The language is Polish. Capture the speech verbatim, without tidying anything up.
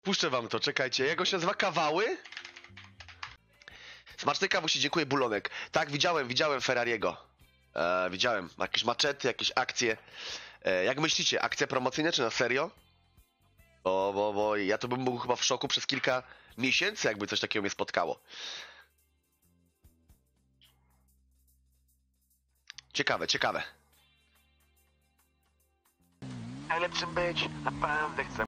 Puszczę wam to, czekajcie. Jak go się nazywa? Kawały? Smacznej kawusi, dziękuję, Bulonek. Tak, widziałem, widziałem Ferrariego. E, widziałem. Jakieś maczety, jakieś akcje. E, jak myślicie, akcje promocyjne czy na serio? Bo, bo, bo ja to bym był chyba w szoku przez kilka miesięcy, jakby coś takiego mnie spotkało. Ciekawe, ciekawe. Najlepszym być, naprawdę chcę.